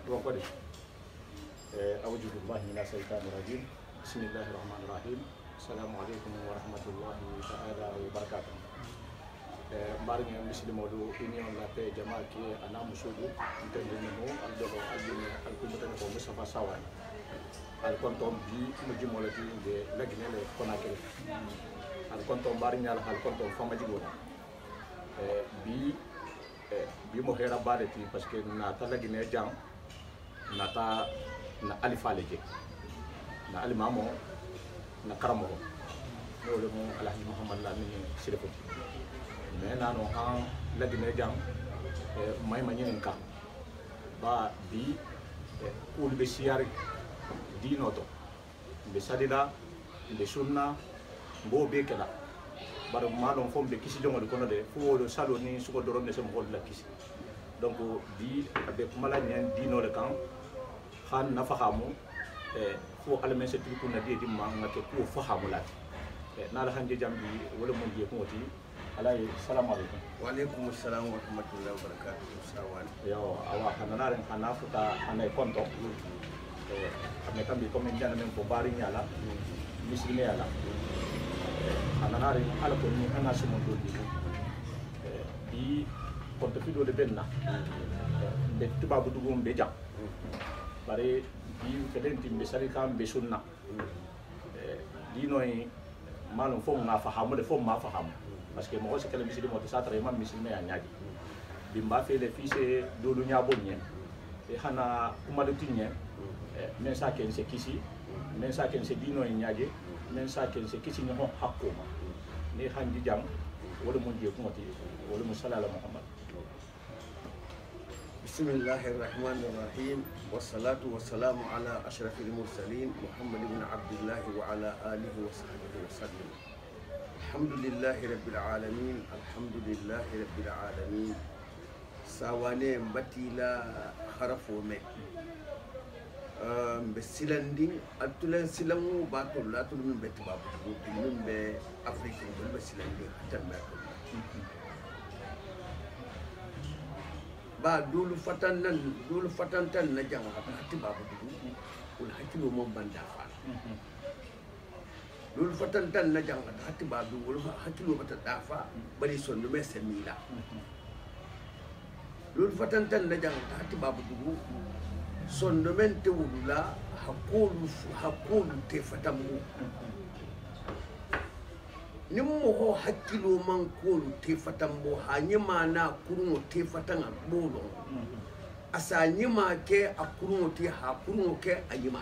وقدي أعوذ بالله من الشيطان الرجيم بسم الله الرحمن الرحيم السلام عليكم ورحمة الله تعالى وبركاته مارين مسلم ولو إني ولا في جماعة أنا مسؤول تندمو الدكتور أجين الكمبيوتر هو مصطفى سوان الكونتوم بي مجموعة دي لجنة كوناكل الكونتوم مارين على الكونتوم فما جيبونا bi mo hera baleti parce que na tala gine jang na ta na alifa leje na alimamo na karamo no le mo alhaji muhammad lamine sirefo mais nano han la gine jang may ma ñen ka ba bi ul be siari di noto be sadida be sunna bo be kala bar malon fombe kisi jongo de kono de fu do salo ni suko doron ne sem hol la kisi donc bi be mala nyen dino le kan khan na fahamu fu almen se tuku na de di ma ngake ku fahamu la na la hanje jambi wala mon je ko ti alay assalamu alaykum wa alaykum assalam wa rahmatullahi wa barakatuh sawan yo awa hanana ren hanafuta hanay konto ame kambi comme ndana men ko bari nyala muslime yala ananari ala ko ni ana sumo do di konto fido de benna be tubabu dugum be jam bare di fedenti be sari kam be sunna di noy malum fo ma fahamu de fo ma fahamu parce que mo ko se kala misidi mo ta tra imam muslime ya nyaadi bi mba fe le fise do lu nya bonye e hana kuma de tinye men sa ken se kisi men sa ken se dino nyaade men sa ken se kisi no hakuma ni hanji jam wala mon je ko moti wala mo sallallahu muhammad bismillahir rahmanir rahim wassalatu wassalamu ala ashrafil mursalin muhammad ibn abdullah wa ala alihi wa sahbihi wa sallam alhamdulillahi rabbil alamin alhamdulillahi rabbil alamin sawane batila harafo me be silanding atulen silamu batul latul min be tibabu min be afrique be silanding tamma ba dulu fatan tan na jang tibabu ul hakilo mom banda fa dulu fatan tan na jang tibabu ul hakilo bata dafa bari son do me semila dulu fatan tan na jang tibabu sondamente wulula hakulu te fatamu nimmo ho hakkilo man kolu te fatambo hanyima na kurungo te fatanga bolo asa nyima ke akurungo te hakurungo ke anyima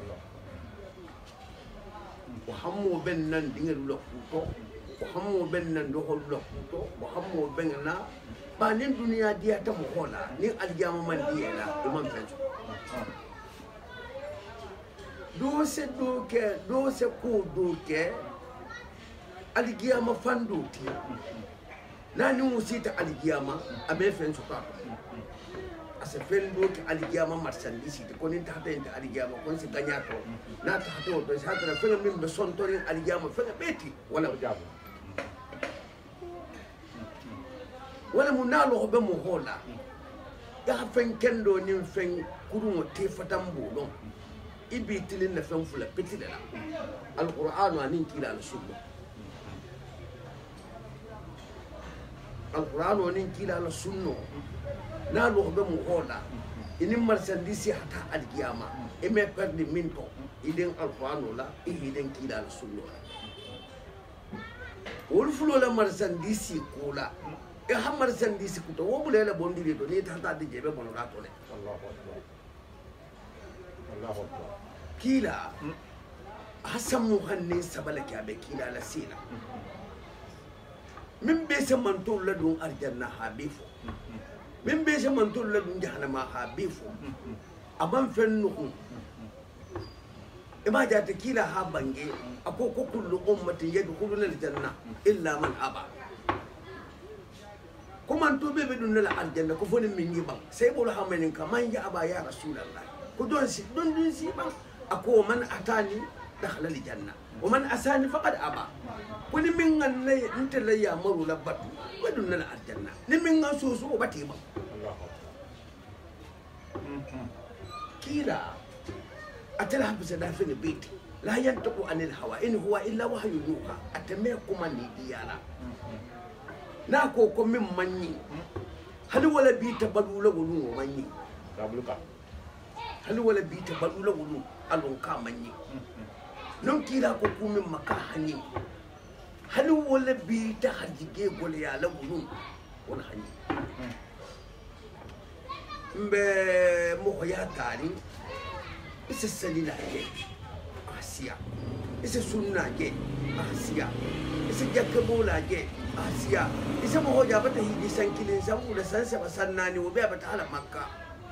ko hammo ben nan dingal lokko ko hammo ben nan do hol lokko ko hammo ben na ba nin duniya dia ta mo hola ni aljama man dia la imam fenso do se ko do ke aligiyama fanduti nani musita aligiyama ame fen so ka ase fen do ke aligiyama marchandise ko ni ta ta aligiyama kon se ganyato na ta to do sa ta fen min be sontori aligiyama fen beti wala jabu wala munalo be mo hola ya fen kendo ni fen kurungo te fatambo don ibi tilin na fen fula petile la alquran anin kila al-sunna alquran anin kila al-sunna na lo be mo hola ini marchandise hata al-qiyama e me perdi minto iden alquran la iden kila al-sunna wol fulo la marchandise kula e ha marchandise kuto wo bulela bondiri do ni tata de jebe bono ga tole Allahu akbar kila hasan muhannin sabala ke abe kila la sina min be se mantul ladun arjanna habifu min be se mantul ladun jahannama habifu aban fennuhu ima jata kila ha bange akoko kullu ummatin yadkhuluna aljanna illa man aba kuma to be dun la aljanna ko foni min yi bang sai bolo ha manin ka man ya aba ya rasulullah ko don dun si bang ako man atani dakhala aljanna wa man asani faqad aba kuni min nganne intala ya maru labatu wadun la aljanna ni min ngan so bati bang كيرا أتلها بسدافع البيت لا ينطق عن الهوى إن هو إلا وحي يوحى أتميكم من ديالا ناكو كم من مني هل ولا بيت بدولا ولو مني هل ولا بيت بدولا ولو ألون كامني نون كيرا كوكو من مكاهني هل ولا بيت حجيجي ولا يالا ولو ولا هني mbe mo ya tari ise salila ke asia ise sunna ke asia ise jakabola ke asia ise mo ya bata hidi sankile samu da sansa basannani wo be bata ala makka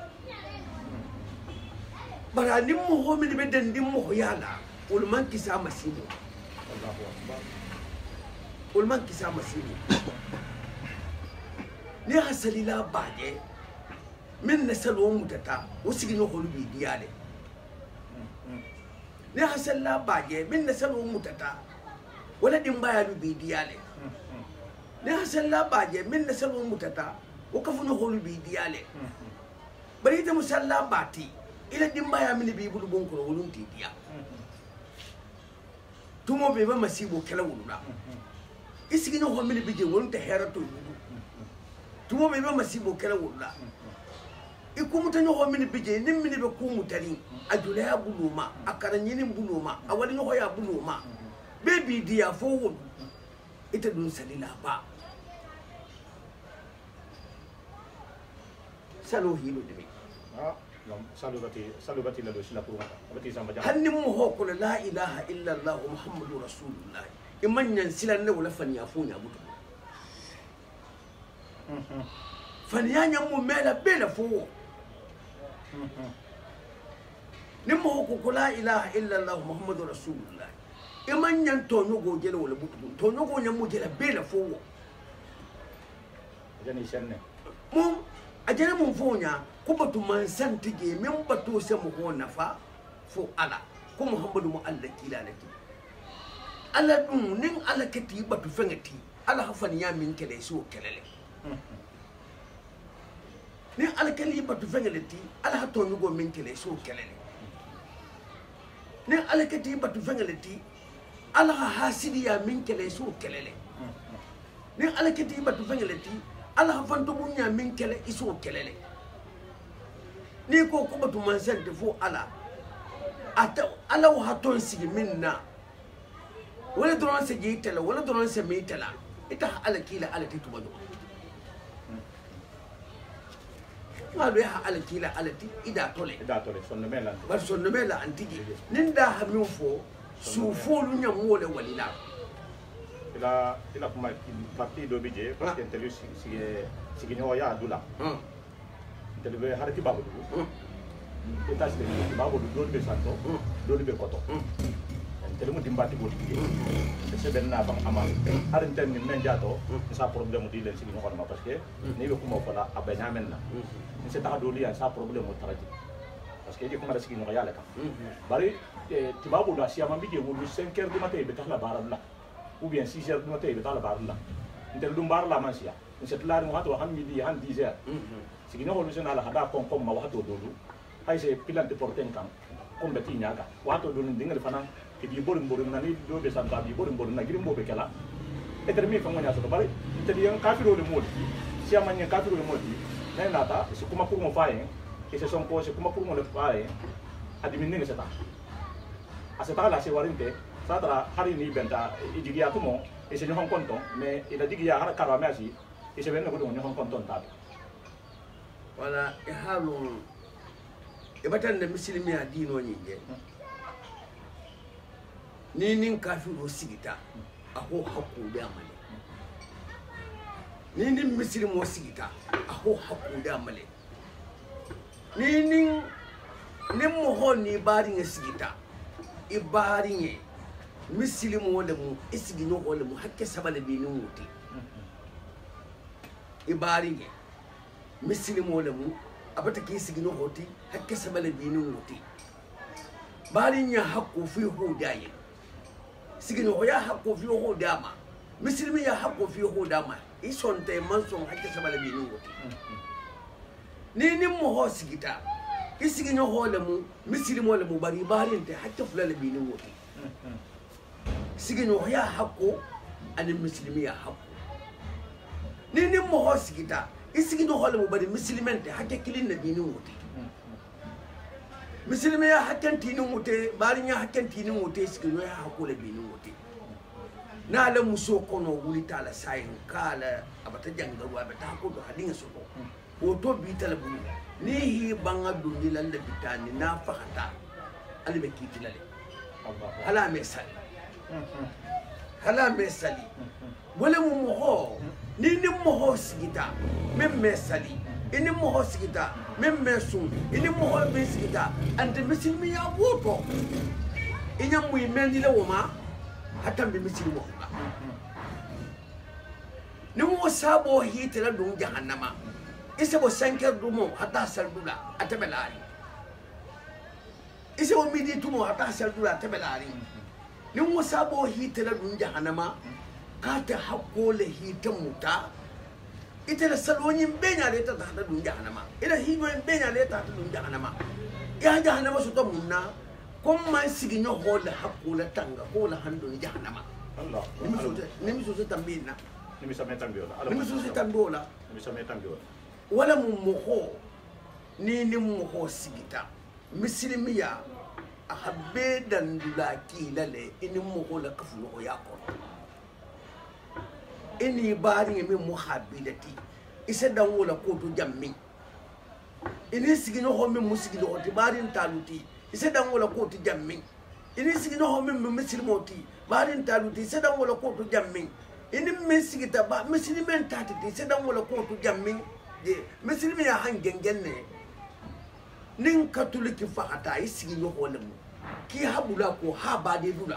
bara nim mo ho mi be den dim mo yala ul man kisa masibo Allahu akbar ul man kisa masibo ni hasalila baje من نسلو متتا وسجنو خلو بيدياله ne hasalla baje min nasalu mutata wala din baya lu bidiyale ne hasalla baje min nasalu mutata o kafuno holu bidiyale bari ta musalla bati ila din baya min bi bulu bon ko wolun tidiya tumo be ba masibo kala wuluna isigino ho min bije wolun ta herato yudu tumo be ba masibo kala wuluna ikumuta nyoho mini bije nim mini be kumutani ajula ya buluma akaranyini buluma awali nyoho ya buluma baby dia forward ita dun salila ba salo hilo demi salo bati la do sila kuruma bati samba jam hannim mo hokko la ilaha illa allah muhammadur rasulullah imanyan silan ne wala fanya funya butu fanya mu mela bela forward nimmo ko la ilaha illa allah muhammadur rasulullah iman yan to nyogo jele wala butu to nyogo nyamu jele bela fowo jani senne mum ajere mum fonya ko batu man santige min batu se mu ko nafa fo ala ko muhammadu mu allah kilalati ala dum nin ala kati batu fengati ala hafan ya min kele so kelele ni alkali batu fengeleti ala hato nyugo min kele so kelele ni alkati batu fengeleti ala hasidi ya min kele so kelele ni alkati batu fengeleti ala hafanto bunya min kele iso kelele ni ko ko batu mansante fo ala ata ala wa hato sigi minna wala doron se jitela wala doron se mitela ita alkila ala titubajo malu ya alkila alati ida tole sonno mela bar sonno mela antigi ninda hamin fo su folu nyam wole walila ila kuma parti do bije parce que telu sigi no ya dula telu be harati babu du etas le babu du do be santo do be koto telu mu dimbati go di se benna bang amal harin tan ni men jato sa problème di len sigi no ma parce que ni be kuma ko la abanya menna c'est ta doli ya sa problème mo taraji parce que je kuma da sigi no yala ka bari tibabu da siama bije wulu 5 heures du matin be tahla baralla ou bien 6 heures du matin be tahla baralla ndel dum barla man sia c'est la mo hato han midi han 10 heures sigi no wulu sena la hada kon kom ma wato dolu hay c'est pilante porten kam kom be tinyaga wato dolu dingal fana ke bi borum borum nani do be santa bi borum borum na girim bo be kala e ter mi fa mo nya so bari te di en kafiro de modi siama nya kafiro de modi na nata se kuma pour mo faye e se son ko se kuma pour mo le faye adimine ne seta aseta la se warinte sadra hari ni benta idigia tumo e se nyon konton mais ila digia har karwa merci e se benno ko don nyon konton ta wala e halu e batan da muslimi ya dino ni je ni nin kafiru sigita aho hakku da male ni nin muslimo sigita aho hakku da male ni nin mo honi bari ngi sigita ibari ngi muslimo wala mu isigino wala mu hakke sabale bi ni muti ibari ngi muslimo wala mu abata ki isigino hoti hakke sabale bi ni muti bari nya hakku fi hudaye sigino ya hakko fi ho dama muslimi ya hakko fi ho dama isonte manson hakke sabale bi ni wote ni mo ho sigita isigi no holemu misilimo le mubari barinte hatta fulale bini woti sigi no ya hakko ani muslimi ya hakko ni mo hosigita isigi no holemu bari muslimente hatta kilin na bini woti muslimi ya hakkan tini wote bari nya hakkan tini wote sigi no ya hakko le bini woti na la muso kono wulita la sayin kala abata jangaru abata hakko do hadinga soko woto bitala bu ni hi banga dundi lalle bitani na fakata ali be kitilale hala mesali wala mu moho ni moho sigita mem mesali ini moho sigita mem mesum ini moho be sigita ante misilmi ya woto inya mu imendi le woma hatta be misilmo ni mo sabo hitela dum jahannama ise bo 5 dumo hata saldula atebelari ise bo midi tumo hata saldula atebelari ni mo sabo hitela dum jahannama kata hakole hitamuta itela saloni benya leta hata dum jahannama ila hibo benya leta hata dum jahannama ya jahannama so to munna komma siginyo hola hakula tanga hola hando jahannama Allah nimiso tambina nimiso metambiola nimiso tambiola wala mumoho ni mumoho sigita misilimiya ahabbe dandula kilale ini mumoho la kafulo yako ini bari mi muhabbilati isa dan wala ko to jammi ini sigino ho mi musigino ho ti bari taluti isa dan wala ko to jammi ini sigino ho mi misilmoti bari taluti isa dan wala ko to jammi ini misigita ba misilimen tati isa dan wala ko to jammi de muslimi ya hangen ne nin katoliki fakata isigi yo holemu ki habula ko habade dula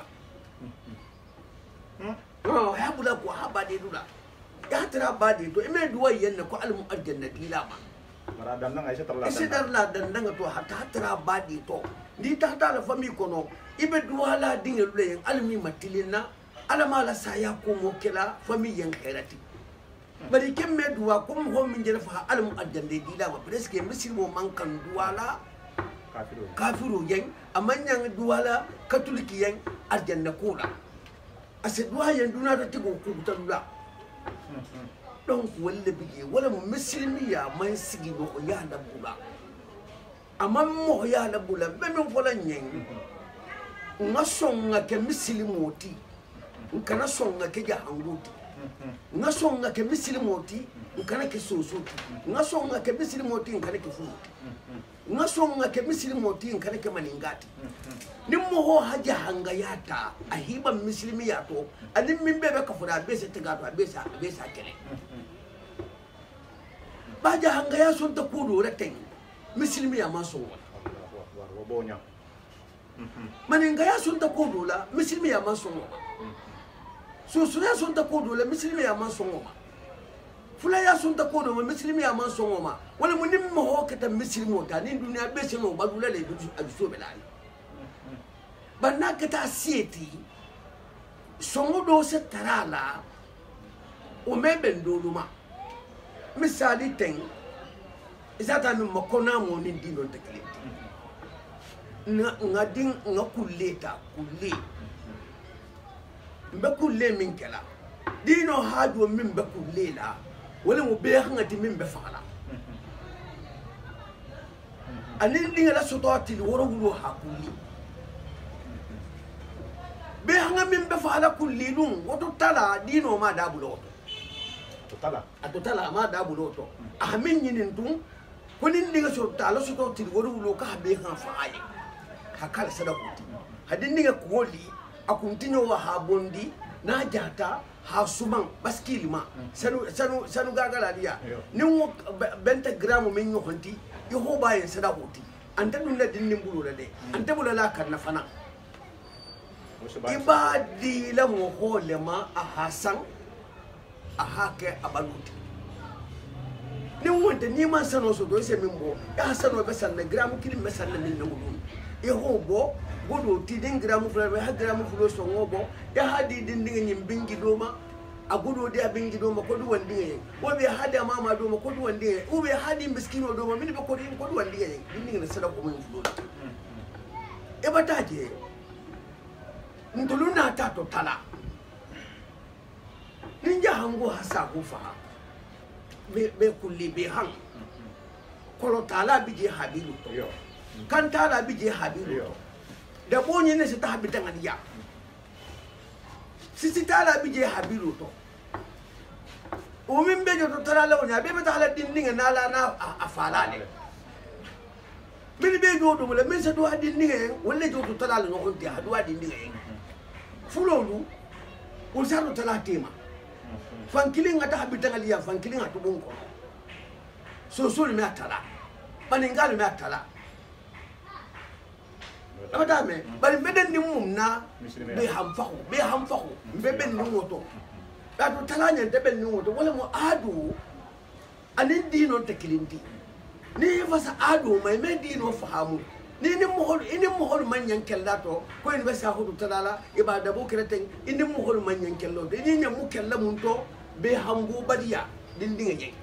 habula ko habade dula ya tara bade to ime duwa yanne ko almu aljannati lama mara dan nan aisha tarla isi darla dan nan to hatta tara bade to di ta ta la fami kono ibe duwa la dingel le almi matilina alama la saya ko mo kala fami yan khairati bari kemme duwa kum ho min jere fa almu aljande dila ma presque muslimo man kan duwala kafiru yen amanya duwala katoliki yen aljanna kula ase duwa yen duna da tigo ku tadula donc wala bige wala muslimi ya man sigi do ya da bula amam mo ya da bula be min fola nyen ngasonga ke muslimoti nkana songa ke jahanguti ngasonga ke muslimoti nkana ke sosoti ngasonga ke muslimoti nkana ke fu ngasonga ke muslimoti nkana ke maningati nimmo ho haja hanga yata ahiba muslimi yato alim min bebe ka fura be se tigato be sa kele baja hanga ya son ta kudo reten muslimi ya maso wa bonya maninga ya son ta kudo la muslimi ya maso so ya son ta kodo la muslimi ya man songo ma fula ya son ta kodo ma muslimi ya man songo ma wala mun nim mo hokata muslimo ta ni duniya be se no badula le du abiso belani banna kata sieti songo do se tarala o mebe ndoluma misali ten izata mi makona mo ni dino tekleti ngadin ngakuleta kulle mbekulle min kala dino hajo min mbekulle la wala mo be hangati min be fala anin dinga la sototi woro wulo hakuli be hanga min be fala kulli dum woto tala dino ma dabulo to tala ma dabulo to amin nyinin dum konin dinga sotala sototi woro wulo ka be han faaye hakal sadaqoti hadin dinga koli akuntinyo wa habondi na jata ha suman baskili ma sanu gagala dia ni wo 20 gram min yo honti yo ho bayen sadaqoti anta dun la dinnin bulu la de anta bulu la kan na fana ibadi la mo holema a hasan a hake abaluti ni wonte ni man sano so do se min bo ya sano be san na gram kili me san na min na wulu e ho bo godo ti den gram fula be ha gram fulo so ngobo ya hadi din din nyim bingi doma agudo de abingi do ma ko du wandi wobe hada mama do ma ko du wandi wobe hadi miskino do ma min be ko du wandi din ni sala ko min fulo e bataje ntuluna ta to tala ninja hango hasa kufa be kulli be hang kolo tala bije habilu to kan tala bije habilu da bonye ne ta habitan adiya sisi tala bije habilu to o min be joto tala lawnya be meta hala dinninga nala na afala ne min be joto wala min sa do dinninga wala joto tala no ko ti hadu dinninga fulolu o sa do tala tema fankilinga ta habitan aliya fankilinga to bonko so me atala paningalu me atala abadame bari beden ni mumna be hamfahu be ben ni moto adu talanya de ben ni moto wala mo adu anin dino te kilindi ni fasa adu mai me dino fahamu ni mo hol man yankella to ko en be sa hudu talala ibada bo kreten ini mo hol man yankello de ni nyamu kella mun to be hambu badiya dindinga yen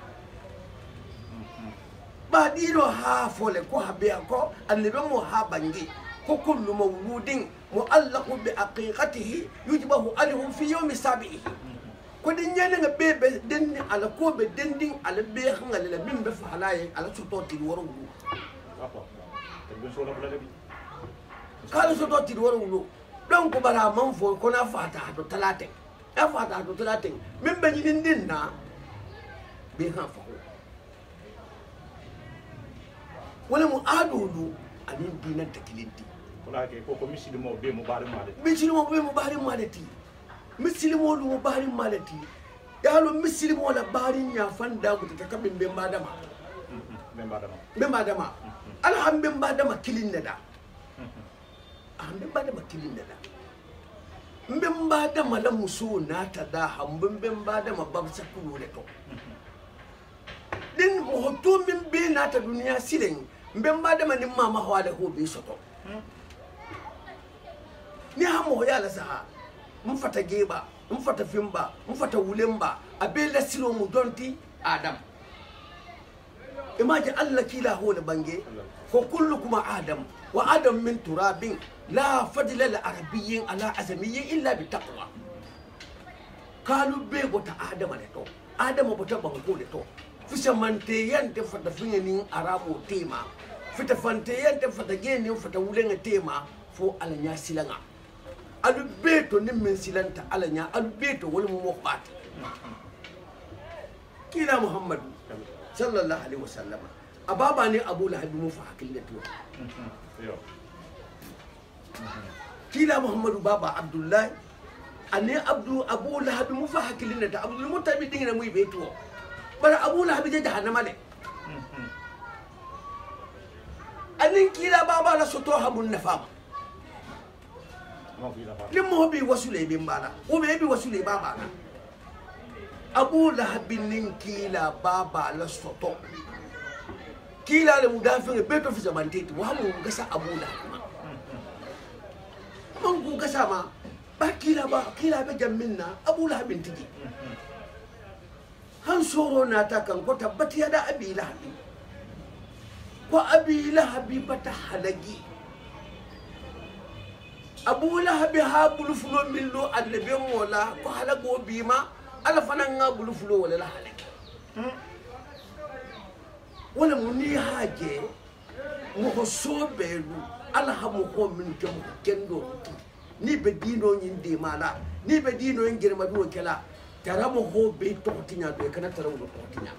ba dino ha fole ko habe ko annabi mo ha bangi كل مولود معلق بعقيقته يجبه عليه في يوم سابعه كودين يانا بيبي دين على كوب دين على بيخ على بيم بفعلاي على سطوتي الورو قال سطوتي الورو دونك برا منفو كنا فاتح تو ثلاثه فاتح تو ثلاثه من بني ديننا بيخا فقو ولا مؤادودو أنين دينا تكلينتي ولا كي كوكو مسلمو بي مبارم مالتي مسلمو لو مبارم مالتي يالو مسلمو لا بارين يا فاندا كتكبين بمبادما الحمد بمبادما كلين ندا الحمد بمبادما كلين ندا بمبادما لا مسو ناتا دا هم بمبادما بابسا كلو لتو دين موتو من بي ناتا دنيا سيلين بمبادما ني ماما هواده هو بي سوتو ni hamo ya la saha mfata geba mfata fimba mfata wulemba abela silo mu donti adam imaji allah kila hola bange ko kullukum adam wa adam min turabin la fadla lil arabiyyin ala azamiyyin illa bi taqwa kalu be bota adam le to adam bota bango le to fisa mante yante fata fingeni arabo tema fita fante yante fata geni fata wulenga tema fo ala nya silanga alu beto ni men silanta ala nya alu beto wala mo fat kila muhammad sallallahu alaihi wasallam ababa ni abu lahab mu fa hakilatu kila muhammad baba abdullah ani abu lahab mu fa hakilata abdul mutalib dingina muy beto bara abu lahab je jahannama le anin kila baba la soto habun nafama limo bi wasule bi mbala o be bi wasule baba abu lahab nin kila baba la soto kila le mudafin beto fi zamanteti wa mu gasa abu lahab man ku gasa ma ba kila be jamminna abu lahab tiji han soro na ta kan ko tabbati da abi lahab ko abi lahab bata halagi abu lahab ha bulufulo millo annabi mola ko halago bima ala fananga bulufulo wala la halagi wala muni haje mo ko sobelu ala hamu ko min jom kendo ni be dino nyinde mala ni be dino ngirma do kala taramo ho be to tinya do kana tarawo to tinya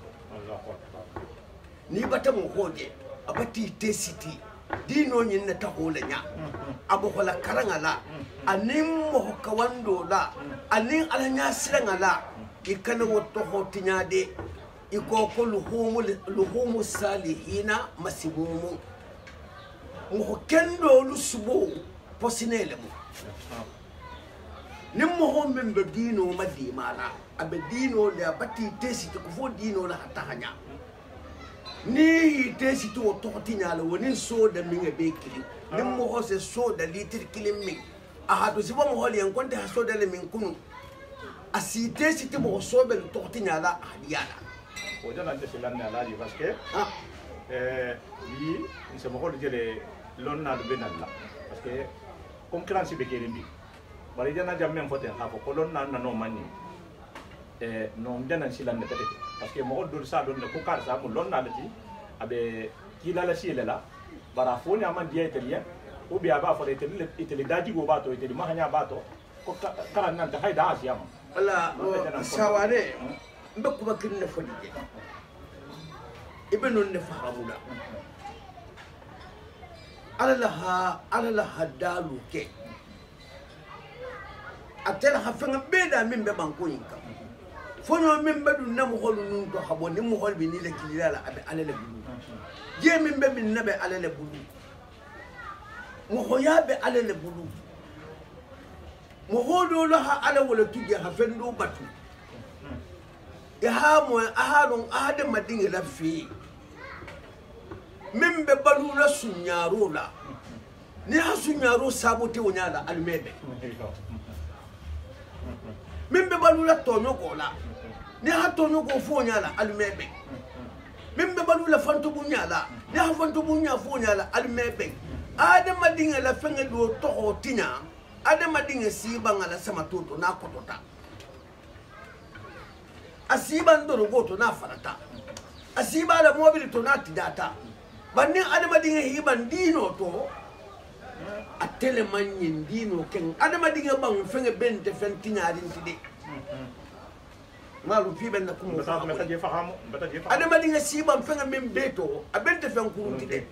ni bata mo hoje abati tesiti dino nyinna ta holanya abu hola karangala anim mo kawando la anin alanya sirangala ikana woto hotinya de iko ko luhumu salihina masimumu mo kendo lusubo posinele mo nimmo ho men be dino madi mala abe dino le abati tesiti ko fo dino la hatanya ni tesi to totinya la woni so da minga be kili nimmo ho se so da litir kilim mi a hadu sibo mo holi en konde ha so da le min kunu asite site mo sobe to tinyala hadiala o jana de silanne alaji parce que yi se mo hol jele lonna do benalla parce que concurrence be kerimbi bari jana jamme foten ha ko lonna no manni no jana silanne tete parce que mo hol do sa do ne ko kar sa mo lonna lati abe kila la silela bara foni aman dia italien ou bien aba fo itali daji go bato itali mahanya bato ko karan nan ta hayda asiyama ala saware mbe kuma kinne fodi je ibe non ne fahamula ala la hadalu ke atela hafenga beda min be banko yinka fono min be dun nam holu nun to haboni mo holbi ni le kilala abe ala le bulu je min be min nabe ala le bulu mo hoyabe ala le bulu mo hodo lo ha ala wala tuje ha fendo batu ya ha mo ahadon adam madinga la fi min be balu la sunyaro la ni ha sunyaro sabote wonyala almebe min be balu la tonyo ko la ni ha tonyo ko fo nyala almebe min be balu la fanto bunyala ni ha fanto bunya fo nyala almebe adam madinga la fenga do to tinya adama dinga siba ngala sama toto na kotota asiba ndoro goto na farata asiba da mobile to na tidata bannin adama dinga hiban dino to atele manyin dino ken adama dinga bang fenge bente fentiñarin tide malu fi ben ko mo adama dinga siba fenge mem beto a bente fen kurutide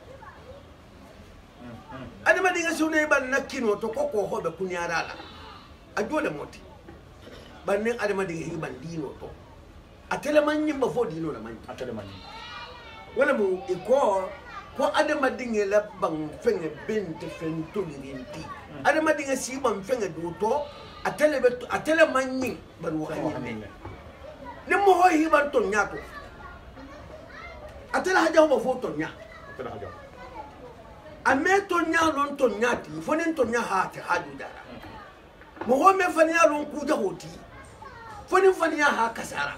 adama dinga sune ban nakino to koko hobe kunyarala a dole moti bannin adama dinga hiban dino to atele manyin ba fo dino la manyin atele manyin wala mo iko ko adama dinga la bang fenge bente fen tolirinti adama dinga siban fenge do to atele manyin ban wahanne ni mo ho hiban to nyato atele haja ho fo to nya atele haja ame tonya lon tonya ti fonen tonya ha ta haju dara mo ho me fanya lon ku ja hoti fonen fanya ha kasara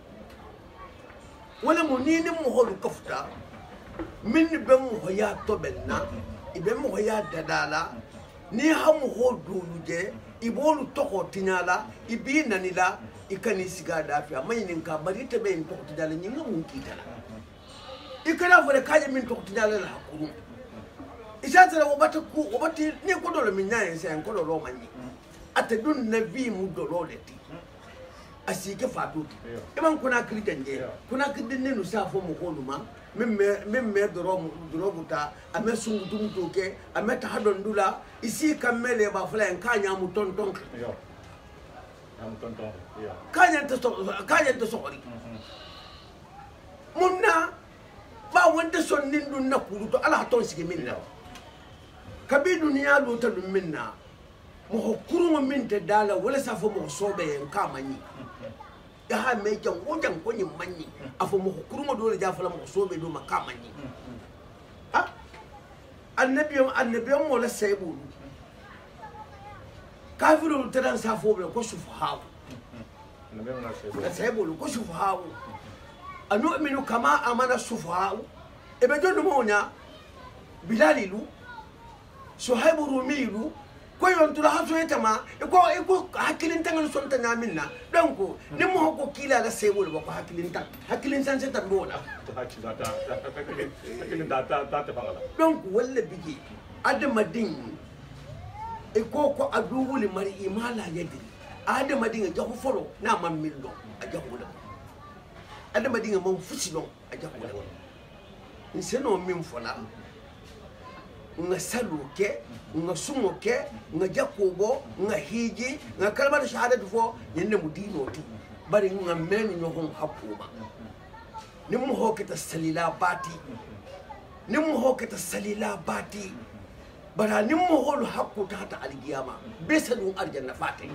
wala mo ni mo ho lu kafta min be mo ho ya to benna ibe mo ho ya dadala ni ha mo ho duluje ibolu to ko tinyala ibi nanila ikani siga dafiya mai nin ka bari te be to tinyala nyinga mun kitala ikana fo de kaje min to tinyala la hakuru isatara wobati ni ko dolo min nyaye sen ko dolo manyi atadun nabi mu dolo leti asike fatuti iman kuna kritanje kuna kidinne nu safo mu koluma memme doro buta ame sungutum toke ame tahadon dula isi kamele ba fula en kanya mu tonton yo am tonton yo kanya to sokori munna ba wonde sonnin dun na kuruto ala ton sike minna kabi duniya do ta dum minna mo hokuru min te dala wala safo mo sobe en kamanyi ya ha me jan wojan ko nyi manyi afo mo hokuru mo dole jafala mo sobe do makamanyi ha annabi mo la saybu kafiru tadan safo be ko sufaha annabi mo la saybu ko sufaha anu'minu kama amana sufaha ebe jondo mo nya bilalilu Suhaibu Rumilu ko yontura haso etama ko hakilin tangal sonta nyamina donc ni mo ko kila la sebul ko hakilin san seta bola hakilin data bangala donc walla bigi adama din ko aduwuli mari imala yadi adama din jahu folo na mamillo ajahula adama din mon fusilo ajahula inseno min fola nga saluke nga sumoke nga jakobo nga hiji nga kalmar shahadatu fo yenne mudino ti bari nga men nyo hon hakuma nimu hoketa salila bati bara nimu holu hakku ta algiyama besadu arjanna fate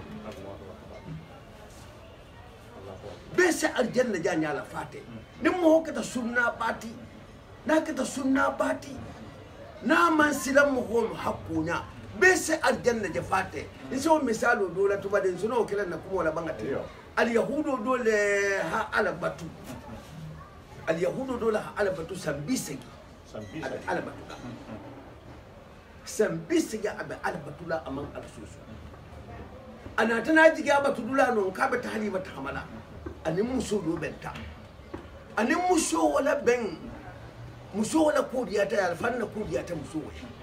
besa arjanna janya la fate nimu hoketa sunna bati na man silam holu hakunya bese aljanna jafate iso misalo dola to baden suno kala na kuma wala bangati al yahudu dole ha ala batu al yahudu dole ha ala batu sambisegi ala batu sambisegi aba ala batu la aman alsusu ana tana jiga batu dula non ka bata halima ta hamala ani muso do benta ani muso wala ben muso wala kodiya ta alfanna kodiya ta muso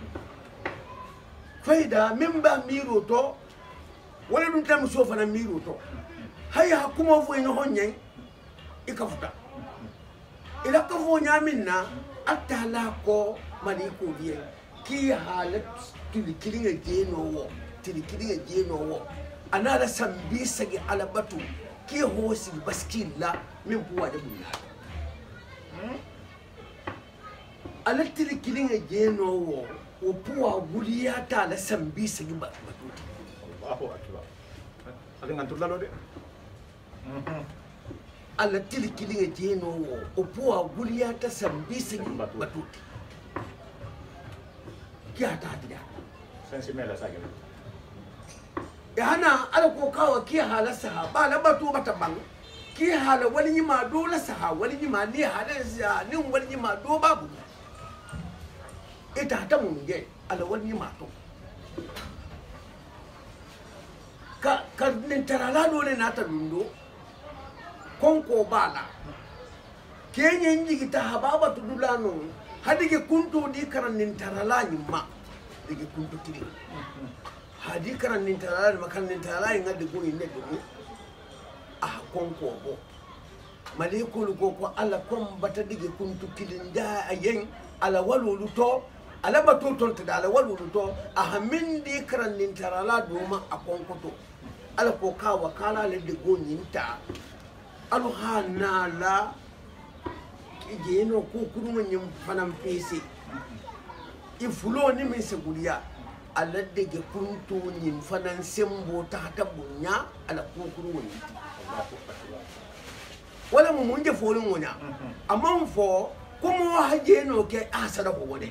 faida min ba miro to wala dun ta muso fana miro to haya kuma fo ino honye ikafuta ila ka fo nyaminna atala ko mali kodiya ki halat tilikilinga jeno wo ana la sambi sagi ala batu ki hosi baskilla min buwa da bunya ala tilikilinga jeno wo opuwa guliya ta la sambi sagi batu Allahu akbar ali ngantulla lo de ala tilikilinga jeno wo opuwa guliya ta sambi sagi batu ki ata dia sensi mela sagi ya hana ala ko kawa ki hala sahaba la batu bata bang ki hala wali ma do la saha wali ma ni hala za ni wali ma do babu ita ta mun ge ala wali ma to ka nin tarala do ne na ta dundo konko bala kenyen jigi ta hababa to dulano hadige kunto di karan nin tarala nyimma dige kunto tiri hadi karan nin tarala makan nin tarala ngade go inde do ah konko bo malikul ko ko ala kom bata dige kunto kilinda ayen ala walulu to ala batu ton ta ala walulu to ahamin di karan nin tarala do ma akonko to ala ko ka wakala le de go nyinta alu hanala jeno ko kuruma nyim fanam pesi ifulo ni min seguliya ala dege kunto nyim fanan sembo ta bunya ala ko kuruma ni wala mu munje folin wonya amma fo kuma haje no ke asara ko wode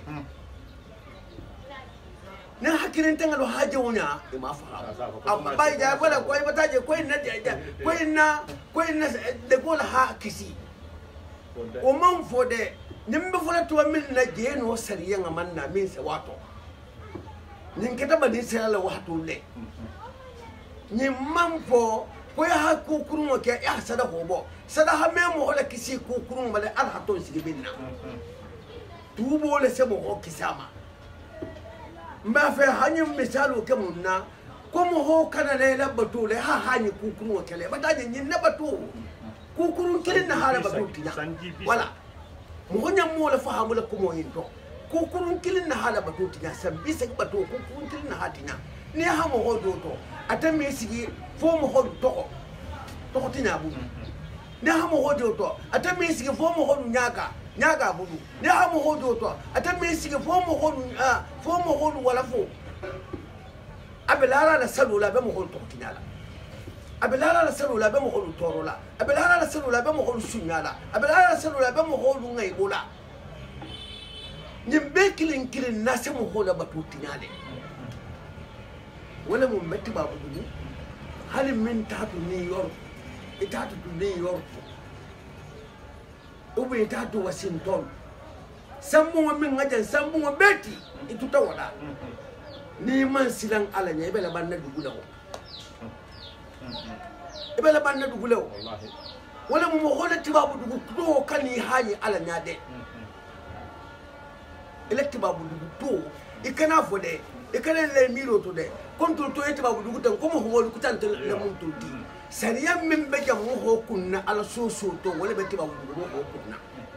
na hakirin tangalo haje wonya e ma fa amma bai da wala ko ai bataje ko na jaja ko na de gola ha kisi o man fo de nimbe fola to min na jeno sariya ngaman na min se wato nin keta ba ni sala wato le ni man fo ko ya ku kurun ke ya sada hobo sada ha me mo hola kisi ku kurun bale al haton sigi binna tubo le se mo ho kisama mba fe hanyum misalu ke munna ko mo ho kana le labato le ha hanyi ku kurun ke le bataje nyin na bato kukurun kilin na hala batu tina wala mo nya mo la fahamu la kumo hinto kukurun kilin na hala batu tina sabbi se batu kukurun kilin na hatina ni ha mo hodo to atame sigi fo mo hodo to tina bu ni ha mo hodo to atame sigi fo mo hodo nyaga budu ni ha mo hodo to atame sigi fo mo hodo wala fo abelara la salula be mo hodo to tina la abelala la salula be mo holu torola abelala la salula be mo holu sunyala abelala la salula be mo holu ngaibola nyimbe kilin na se mo hola batutinale wala mo metti babu dum halin min tatu New York itatu to New York ube itatu Washington sambu min ngajan sambu beti ituta wala ni man silang alanya ibela banna dugulawo ibela banna dugulew wallahi wala mo hola tibabu dugu to kani hani ala nyade ele tibabu dugu to ikana fode ikana le miro to de kontul to tibabu dugu tan ko mo holu kutante le mun tulti sariya min be jam mo ho kunna ala soso to wala be tibabu dugu mo kunna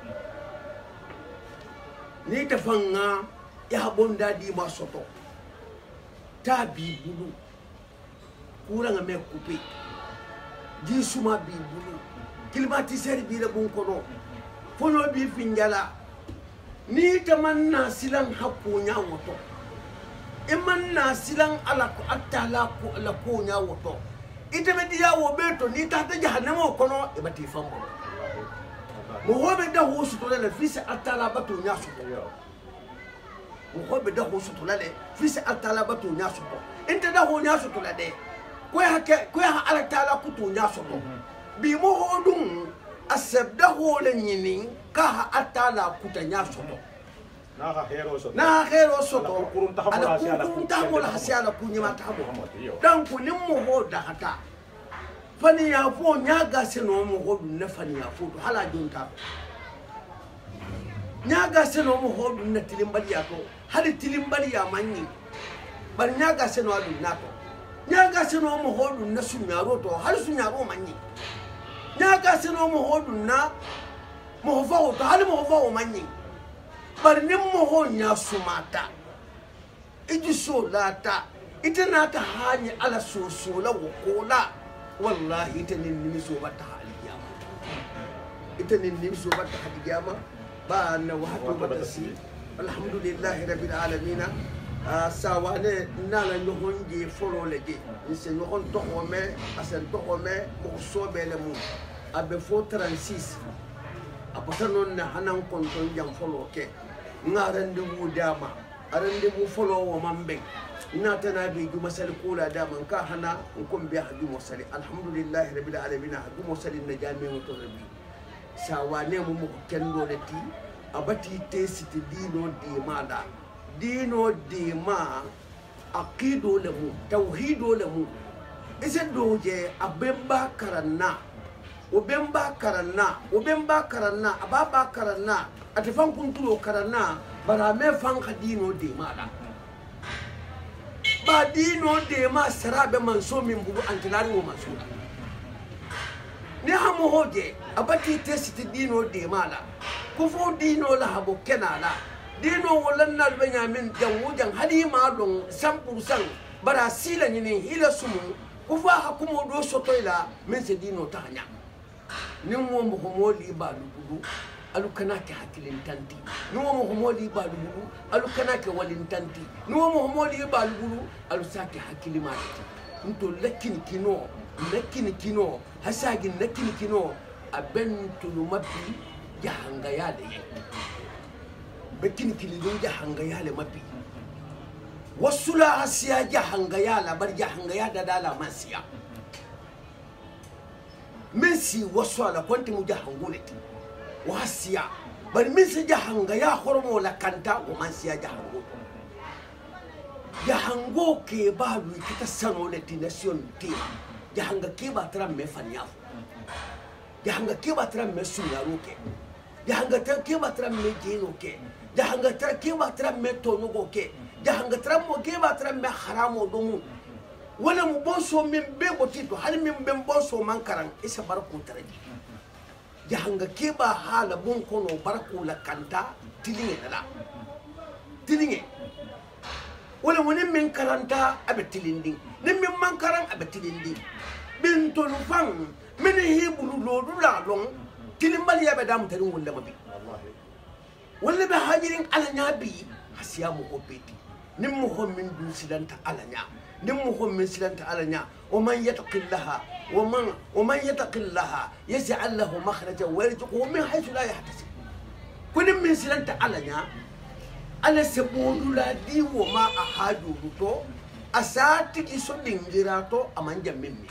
ni tafanga ya bonda di ma soto tabi bulu kuranga me couper di suma bi bulu climatiseur bi le bon kono fono bi finjala ni tamanna silan hakko nya woto imanna silan ala ko attala ko la ko nya woto ite be dia wo beto ni tata jahannama kono e bati fambo mo hobe da hosu to la fisi attala batu nya so ko be da ho sutula de fi sa atala batu nya soto inte da ho nya sutula de ko ya ala taala kutu nya soto bi mo ho dum asab da ho le nyini ka atala kuta nya soto na hero soto ala kurun tamola hasiala kunyima tabo dan ku nim mo ho da hata fani ya fo nyaga seno mo ho dum ne fani ya fo hala jonta nyaga seno mo ho dum ne tilimbali ya to hali tilimbali ya manyi bar nyaga seno adu nato nyaga seno mo ho dum ne sunyaro to hali sunyaro manyi nyaga seno mo ho dum na mo ho fa to hali mo ho fa manyi bar nim mo ho nya sumata iji so lata ita na ta hani ala so la wokola wallahi ita nin nimi so bata haliyama ita nin nimi so bata haliyama ba na wato bata si alhamdulillah rabbil alamin sawane nana nyohonje folo leje nse nyohon to home asen to home mo so bele mu abe fo 36 apata non na hanan konton jam folo ke ngarande wu dama arande wu folo wo mambe natana bi ju masal kula dama ka hana nkom bi haju musali alhamdulillah rabbil alamin haju musali na jami mo to rabbi sawane mo mo kendo leti abati tesiti dino di mada dino di ma aqido lamu tauhido lamu ise doje abemba karanna obemba karanna ababa karanna atefan kuntulo karanna bara me fan dino di mada ba dino de ma sarabe manso min bugu antilari wo manso ni hamo hoje abati tesiti dino de mala ko fo dino la habo kenala dino wolan nal benyamin jangujan hadi ma don 100% bara sila nyini hila sumu ko fa hakumo do sotoila men se dino tanya ni mo mo moli ba dudu alu kana ke hakilin tanti ni mo moli ba dudu alu kana ke walin tanti ni mo moli ba dudu alu sake hakili ma nto lakin kino hasagi lakin kino abentu lumati jahanga yale bekin kilidun jahanga yale mapi wasula asiya jahanga yala bar jahanga yada dala masiya Messi waswala kwanti mujahanguleti wasiya bar Messi jahanga ya hormo la kanta wa mansiya jahango jahango ke balu kita sano le nation team jahanga ke ba tram me fanyafu jahanga ke ba tram me sunyaruke jahanga ke ba tram me jenoke jahanga ke ba tram me tonugoke jahanga tram mo ke ba tram me haramo domu wala mu bonso min be botito hal min ben bonso man karan isa barku taraji jahanga ke ba hala bon kono barku la kanta tilinge dala tilinge wala woni min karanta abe tilindi ni min man karan abe tilindi bin to no fang min hibulu lodu la long tilimbali yabe dam tarin wala mabi wallahi wala be hajirin alanya bi hasiyamu obeti nim mo ho min dun silanta alanya نمهم من سلنت على ومن يتق الله ومن يتق الله يجعل له مخرجا ويرزقه من حيث لا يحتسب كل من سلنت على سبود لا دي وما أحاجو تو أساتك يسودين جراتو أمان جميم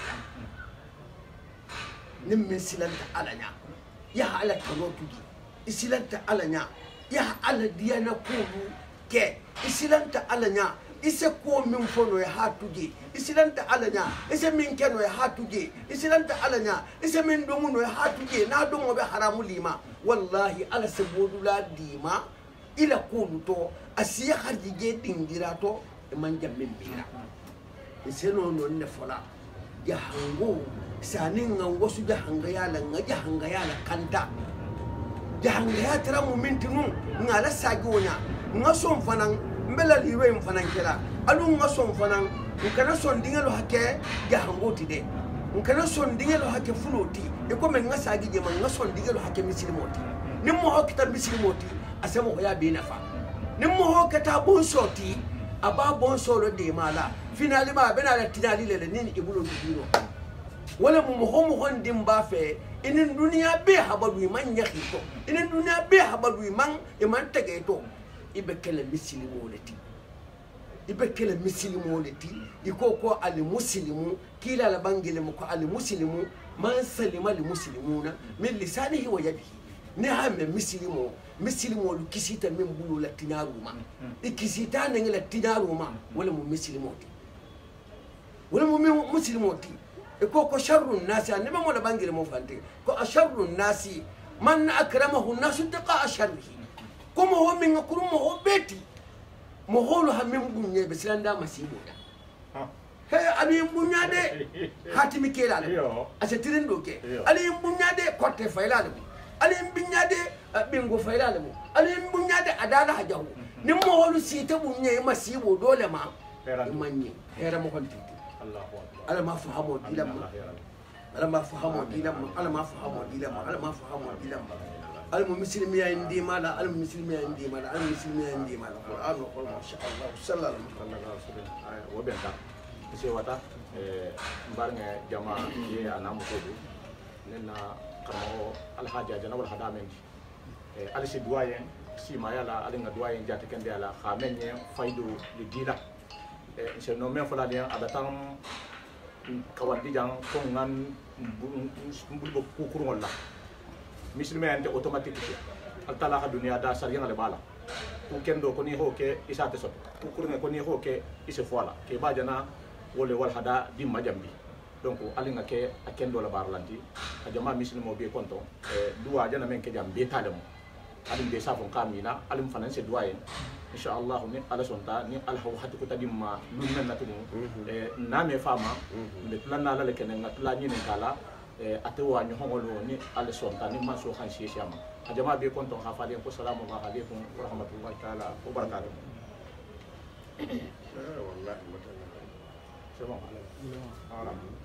نم سلنت على يا على كنوتي سلنت على يا على ديانا كولو كي سلنت على ise ko min fono ya hatuje isilanta alanya ise min keno ya hatuje isilanta alanya ise min domuno ya hatuje na domo be haramu lima wallahi ala sabudu la dima ila kuluto asiya harjije dingira to man jamin mira ise no non ne fola jahango sanin ngan wasu jahanga yala kanta jahanga ya tara mu mintinu ngala sagiwonya ngason fanan mbela liwe mfanan kela alu ngason fanan ukana son dingelo hake jahangoti de ukana son dingelo hake fuloti e ko men ngasagi je man ngason dingelo hake mislimoti nimmo hokita mislimoti asemo ya be nafa nimmo hokata bonsoti aba bonsolo de mala finali ma bena la tinali le nini ibulo dino wala mu hon dimba fe inin duniya be habalu man yakhito inin duniya be habalu man e man tegeto ibe kele misilimo leti ibe kele misilimo leti iko ko al muslimu kila la bangile ko al muslimu man salima al muslimuna min lisanihi wa yadihi ne ha me misilimo lu kisita min bulu la tinaruma ikisita ne la tinaruma wala mu mislimoti wala mu muslimoti iko ko sharru nasi annabi mo la bangile mo fante ko asharru nasi man akramahu nasu taqa sharrihi kuma ho min kurum ho beti mo holu ha min bunye be silanda masibo da he ali bunya de hatimi kela ase tirin doke ali bunya de kotte fayla ali bunya de bingo fayla ali bunya de adala hajahu nim mo holu sita bunye masibo dole ma manni hera mo konti Allahu akbar ala ma fahamu dilam ala ma fahamu dilam ala ma fahamu dilam ala ma fahamu dilam المسلمين عندي مالا المسلمين عندي مالا المسلمين عندي مالا القرآن وقل ما شاء الله صلى الله عليه وسلم وبينتا سيواتا مبارنة جماعة هي أنا مكودو لأن كانوا الحاجة جنا والخدامين على سدواين سيما يلا على ندواين جات كندي على خامنة فايدو لديلا سنو من فلانيا أبتام كوالدي جان كونغان بقول كوكرون الله misilme ante automatique altala ha dunia da sariya le bala ku kendo ko ni ho ke isate so ku kurne ko ni ho ke ise fola ke bajana wole wal hada dimma jambi donc alinga ke akendo la barlanti a jama misilmo be konto duwa jana men ke jambe talemo alim be safon kamina alim fananse duwayen inshallah ni ala sonta ni al haw hatu ko tadimma dum men natumu na me fama be planna la le kenen ngatla ni kala atewa ni hongolo ni ala sonta ni maso khan shishama ajama be konton khafali ko salamu alaykum wa rahmatullahi ta'ala wa barakatuh wallahi c'est bon